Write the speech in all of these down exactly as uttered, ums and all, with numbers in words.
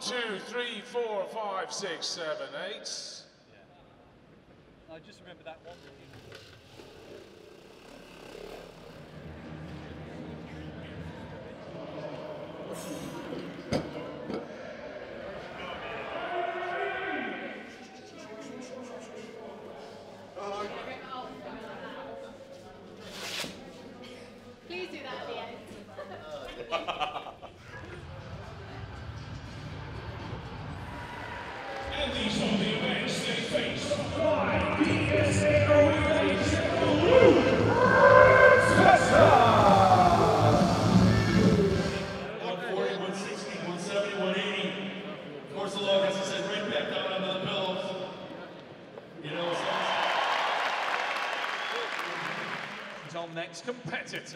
two, three, four, five, six, seven, eight. I just remember that one. Please do that at the end. And these are the events they face. Why D S A Organization one forty, one sixty, one seventy, one eighty. Of course, the log, as I said, right back down under the pillows. You know, so is our next competitor.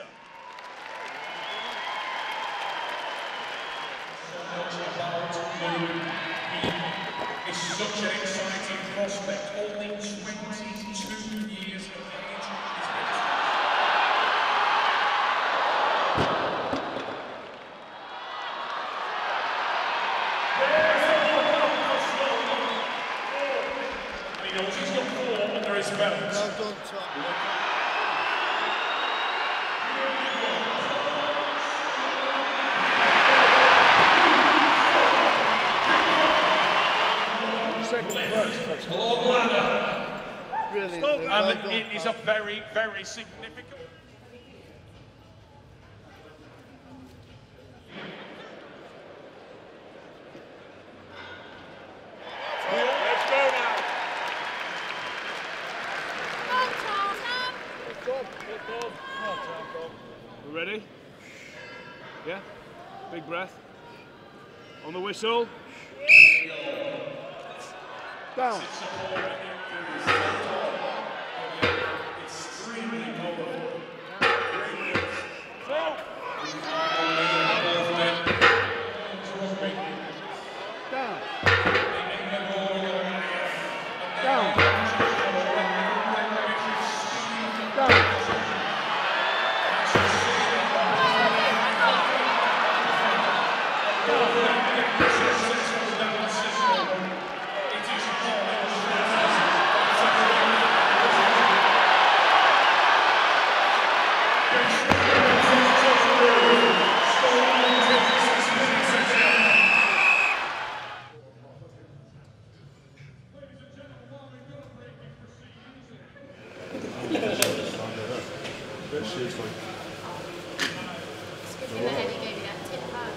It's such an exciting prospect, only twenty-two years of age. And he knows he's got four under his belt. Well done, Tom. Lord Ladder. Brilliant. And Well done, it is a very, very significant. Let's go now. Come on, Tom. We ready? Yeah? Big breath. On the whistle. Down. Down. Down. Down. Skip him ahead, he gave me that tip back.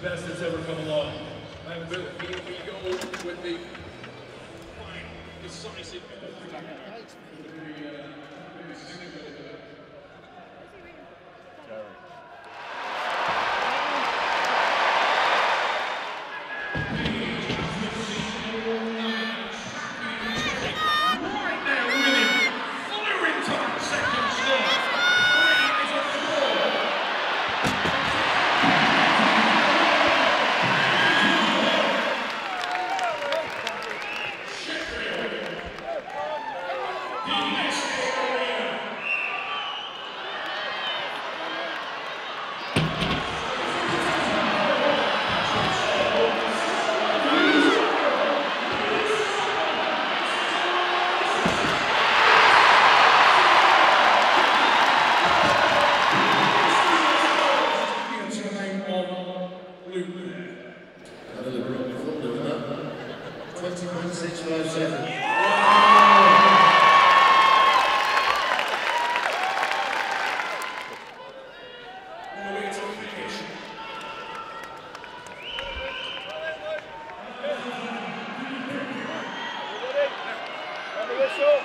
best that's ever come along. And Bill, here we go with the fine, decisive. Right now winning, Flewington, second slot. Three is on the board. twenty point six five seven. On the whistle.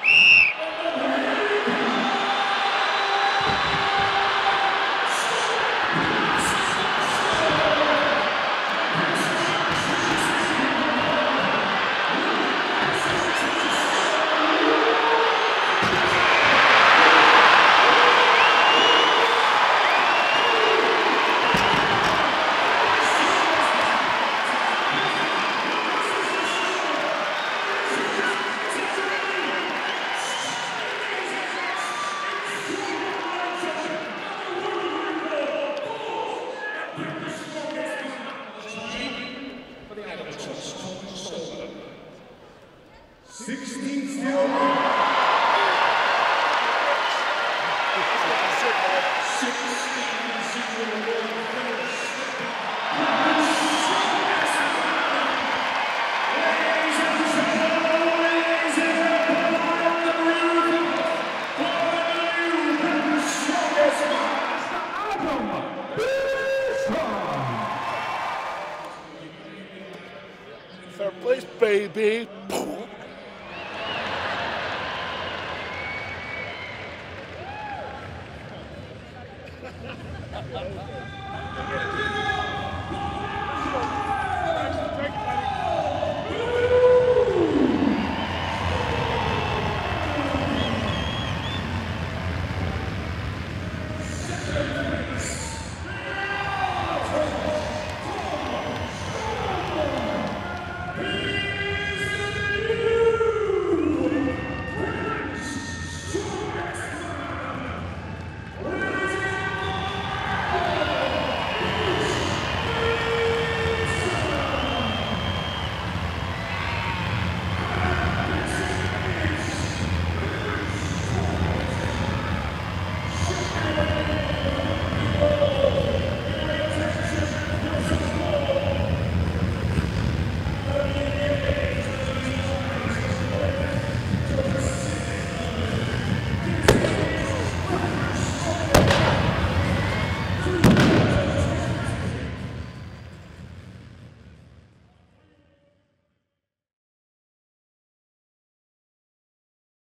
sixteen still. Third place, baby. Come on!